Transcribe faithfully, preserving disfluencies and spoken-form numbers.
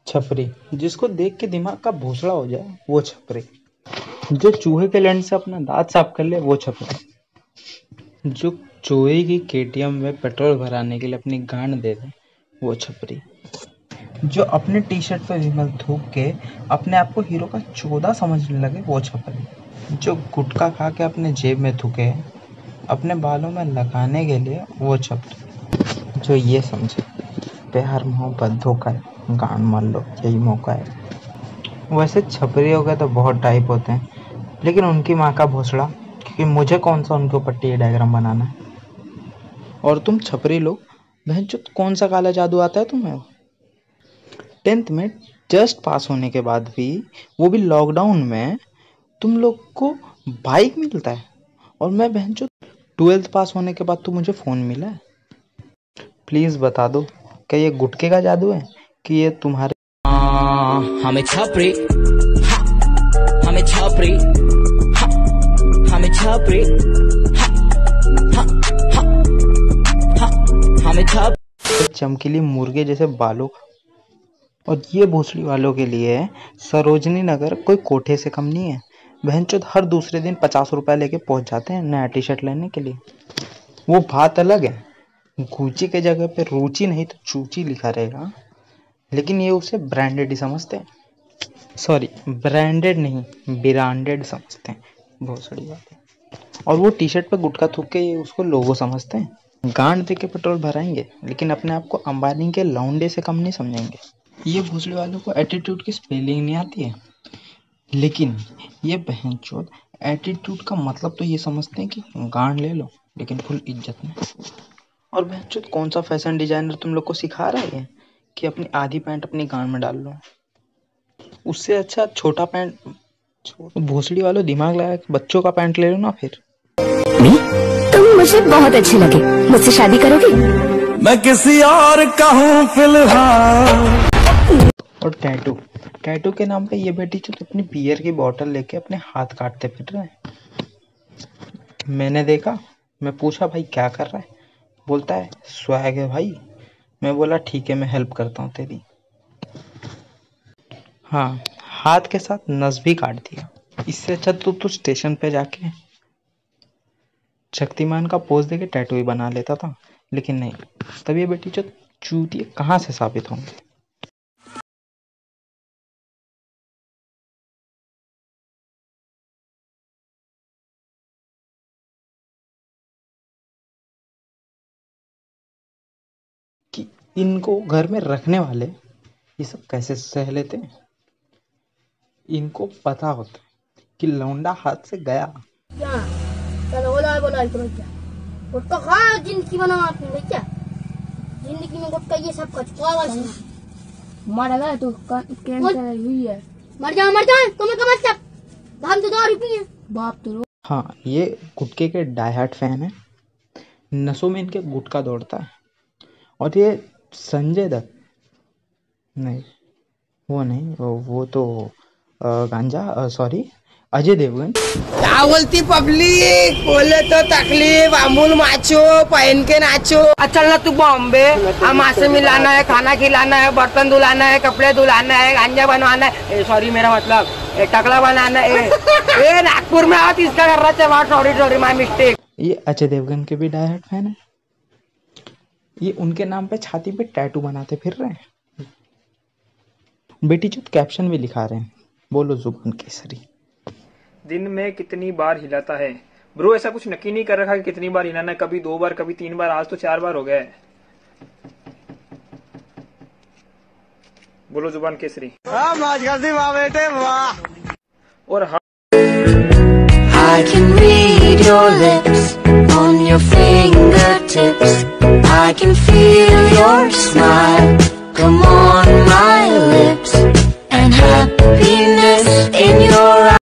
छपरी, जिसको देख के दिमाग का भोसड़ा हो जाए वो छपरी। जो चूहे के लंड से अपना दांत साफ कर ले वो छपरी। जो चोरी की केटीएम में पेट्रोल भराने के लिए अपनी गांड दे दे वो छपरी। जो अपने टी शर्ट पे विमल थूक के अपने आप को हीरो का चौदह समझने लगे वो छपरी। जो गुटखा खा के अपने जेब में थूके अपने बालों में लगाने के लिए वो छपरी। जो ये समझे प्यार मोहब्बत धोखा है, गांड मार लो यही मौका है। वैसे छपरियों के तो बहुत टाइप होते हैं, लेकिन उनकी माँ का भोसड़ा, क्योंकि मुझे कौन सा उनके ऊपर टी डायग्राम बनाना है। और तुम छपरी लोग, बहनचोद कौन सा काला जादू आता है तुम्हें? टेंथ में जस्ट पास होने के बाद भी, वो भी लॉकडाउन में, तुम लोग को बाइक मिलता है, और मैं बहनचोद ट्वेल्थ पास होने के बाद तो मुझे फ़ोन मिला है। प्लीज़ बता दो, क्या ये गुटके का जादू है कि ये तुम्हारे हमें छपरी हमें छपरी हमें छपरी हमें छपरी चमकीली मुर्गे जैसे बालों का। और ये भोसड़ी वालों के लिए सरोजनी नगर कोई कोठे से कम नहीं है। बहनचोद हर दूसरे दिन पचास रुपए लेके पहुंच जाते हैं नया टी शर्ट लेने के लिए। वो बात अलग है, गुची के जगह पे रुचि नहीं तो चूची लिखा रहेगा, लेकिन ये उसे ब्रांडेड ही समझते हैं। सॉरी, ब्रांडेड नहीं, ब्रांडेड समझते हैं भोसड़ी वाले। और वो टी शर्ट पे गुटखा थूक के उसको लोगो समझते हैं। गांड दे के पेट्रोल भराएंगे, लेकिन अपने आप को अंबानी के लौंडे से कम नहीं समझेंगे। ये भोसड़ी वालों को एटीट्यूड की स्पेलिंग नहीं आती है, लेकिन ये बहनचोद एटीट्यूड का मतलब तो ये समझते हैं कि गांड ले लो लेकिन फुल इज्जत में। और बहनचोद कौन सा फैशन डिजाइनर तुम लोग को सिखा रहा है कि अपनी आधी पैंट अपनी गांड में डाल लो? उससे अच्छा छोटा पैंट, भोसड़ी वालों दिमाग लगा के बच्चों का पैंट ले लो ना। फिर तुम मुझे बहुत अच्छी लगे, मुझसे शादी करोगे? मैं किसी और का हूँ फिलहाल। और टैटू टैटू के नाम पे ये बेटी जो अपनी बियर की बोतल लेके अपने हाथ काटते फिर रहे हैं। मैंने देखा, मैं पूछा भाई क्या कर रहा है? बोलता है स्वैग है भाई। मैं बोला ठीक है, मैं हेल्प करता हूँ तेरी। हाँ, हाथ के साथ नस भी काट दिया। इससे अच्छा तो तू स्टेशन पे जाके शक्तिमान का पोज देके टैटू ही बना लेता था, लेकिन नहीं। तब ये बेटी जो चूतिए कहाँ से साबित होंगे? कि इनको घर में रखने वाले ये सब कैसे सह लेते हैं? इनको पता होता है कि लौंडा हाथ से गया। क्या चलो बोला बोला करो क्या गुटका खा जिंदगी बना आपने क्या? जिंदगी में गुटका ये सब कुछ पागल मर गया तो कैंसर हुई है। मर जा मर जा, तुम्हें कब तक हम तो दारू पिए बाप तो। हाँ, ये गुटके के डायहार्ट फैन है। नसों में इनके गुटका दौड़ता है। और ये संजय दत्त नहीं, वो नहीं, वो, वो तो गांजा, सॉरी अजय देवगन। क्या बोलती पब्लिक? बोले तो तकलीफ, अमूल माचो पहन के नाचो। अच्छा ना तू बॉम्बे, हम से मिलाना है, खाना खिलाना है, बर्तन धुलाना है, कपड़े धुलाना है, गांजा बनवाना है, सॉरी मेरा मतलब ए, टकला बनाना है। ए, नागपुर में आओ इसका कर रहा है, सॉरी सॉरी माय मिस्टेक। ये अजय देवगन के भी डायहार्ट फैन है। ये उनके नाम पे छाती पे टैटू बनाते फिर रहे हैं। बेटी जो कैप्शन भी लिखा रहे हैं, बोलो जुबान केसरी। दिन में कितनी बार हिलाता है ब्रो? ऐसा कुछ नक्की नहीं कर रखा कि कितनी बार हिलाना है, कभी दो बार कभी तीन बार, आज तो चार बार हो गया है। बोलो जुबान केसरी। हाँ, मौज कर दी वाह बेटे वाह। और I can read your lips on your fingertips. I can feel your smile come on my lips, and happiness in your